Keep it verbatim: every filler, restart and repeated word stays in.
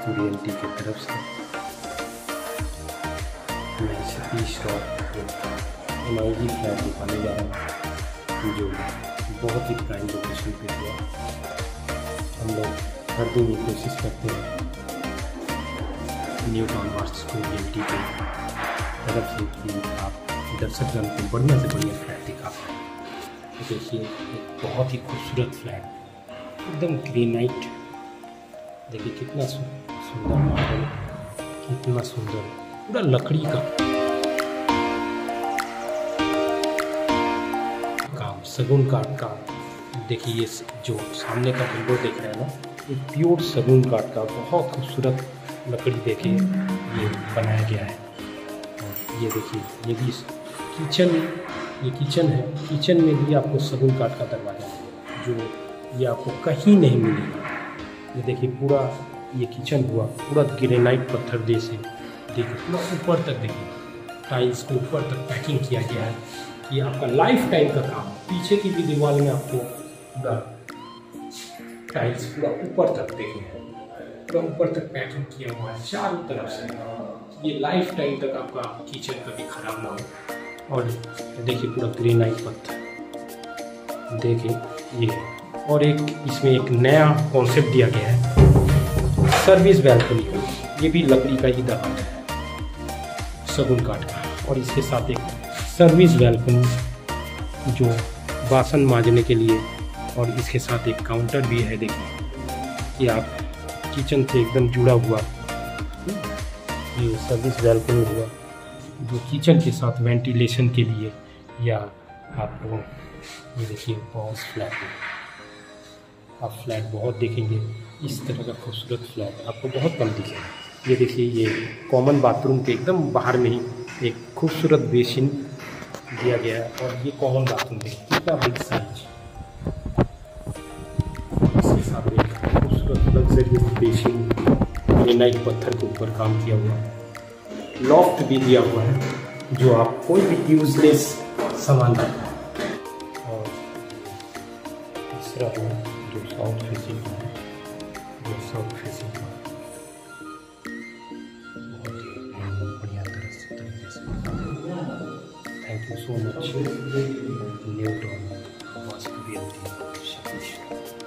Vastu realty की तरफ से मैं Satish Roy M I G flat दिखाने जा रहा हूँ, जो बहुत ही प्राइम लोकेशन पे हुआ। हम लोग हर दिन ये कोशिश करते हैं न्यू टाउन वास्तु रियल्टी की तरफ से कि आप दर्शकगण को बढ़िया से बढ़िया फ्लैट दिखा पाएँ। देखिए एक बहुत ही खूबसूरत फ्लैट, एकदम ग्रेनाइट। देखिए कितना सुंदर मार्बल, कितना सुंदर, पूरा लकड़ी का काम, सगुन काठ का। देखिए ये जो सामने का विंडो देख रहे हैं ना, ये प्योर सगुन काठ का बहुत खूबसूरत लकड़ी देके ये बनाया गया है। और ये देखिए ये भी किचन, ये किचन है, किचन में भी आपको सगुन काठ का दरवाजा मिलेगा, जो ये आपको कहीं नहीं मिलेगा। ये देखिए पूरा ये किचन हुआ पूरा ग्रेनाइट पत्थर जैसे, देखिए पूरा ऊपर तक, देखिए टाइल्स के ऊपर तक पैकिंग किया गया है। ये आपका लाइफ टाइम का काम। पीछे की भी दीवार में आपको पूरा टाइल्स पूरा ऊपर तक, देखिए पूरा ऊपर तक पैकिंग किया हुआ है चारों तरफ से। ये लाइफ टाइम तक आपका किचन कभी खराब ना हो। और देखिए पूरा ग्रेनाइट पत्थर, देखिए ये। और एक इसमें एक नया कॉन्सेप्ट दिया गया है सर्विस बैल्कनी का। ये भी लकड़ी का ही दरवाजा है, सगुन काठ का। और इसके साथ एक सर्विस बैल्कनी जो बासन मांजने के लिए, और इसके साथ एक काउंटर भी है। देखिए कि आप किचन से एकदम जुड़ा हुआ ये सर्विस बैल्कनी हुआ, जो किचन के साथ वेंटिलेशन के लिए। या आपको ये देखिए बहुत फ्लैट है, आप फ्लैट बहुत देखेंगे इस तरह का खूबसूरत फ्लैट आपको बहुत कम दिखेगा। ये देखिए ये कॉमन बाथरूम के एकदम बाहर में ही एक खूबसूरत बेसिन दिया गया है। और ये कॉमन बाथरूम देखिए कितना बिग साइज, इसके साथ एक खूबसूरत लग्जरियस बेसिन, ग्रेनाइट पत्थर के ऊपर काम किया हुआ, लॉफ्ट भी दिया हुआ है, जो आप कोई भी यूजलेस सामान रखा है। और तीसरा है जो साउथ फेसिंग है, जो साउथ फेसिंग का बहुत ही बढ़िया तरह से तरीके से। Thank you so much New Town Vastu realty.